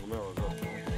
Romero, go.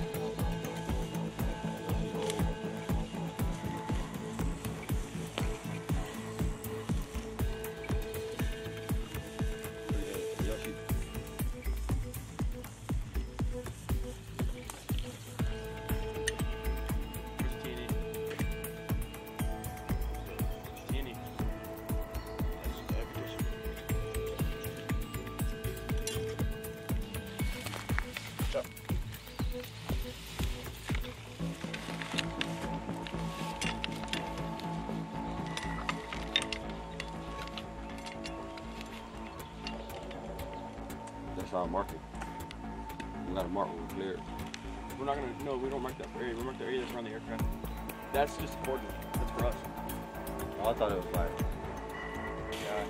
That's how I mark it. We gotta mark when we clear it. We're not gonna, no, we don't mark that area. We mark the area that's around the aircraft. That's just a coordinate. That's for us. Oh, I thought it was like. Yeah.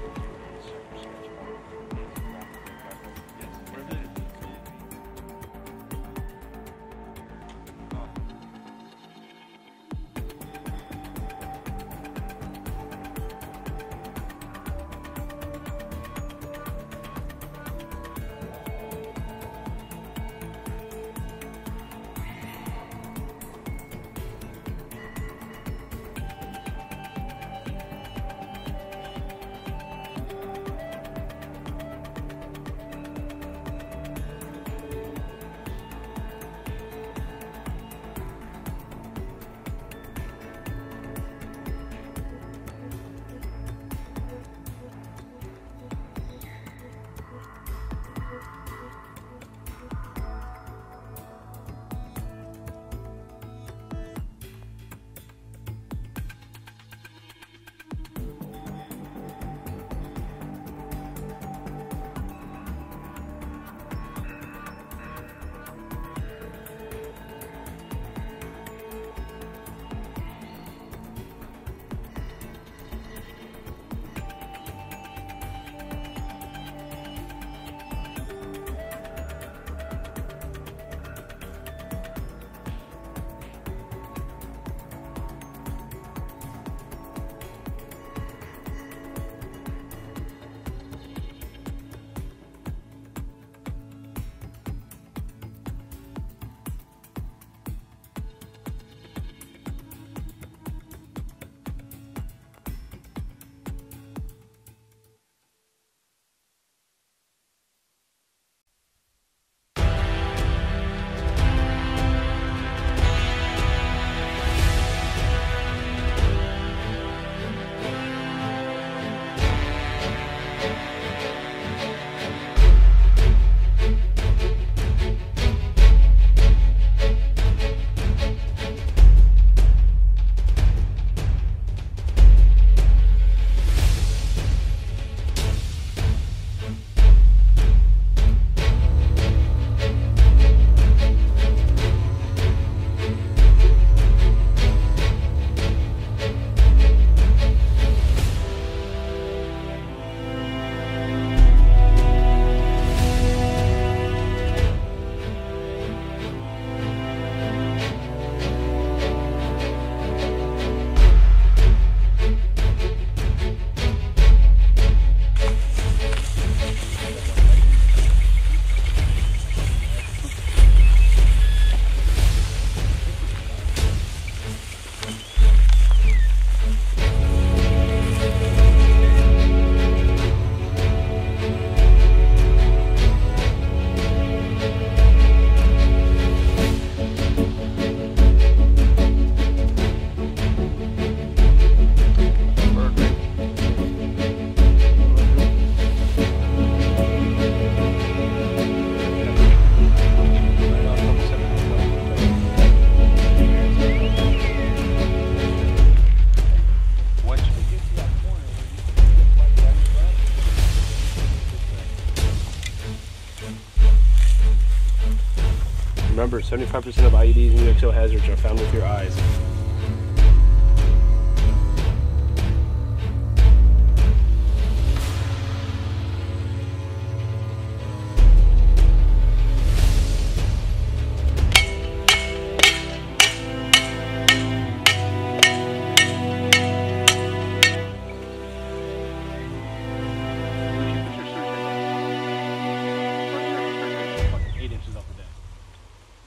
Remember, 75% of IEDs and UXO hazards are found with your eyes.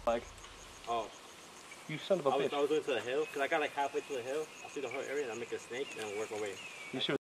Like, Oh. you son of a bitch. I was going to the hill, because I got like halfway to the hill. I see the whole area and I make a snake and I work my way. You should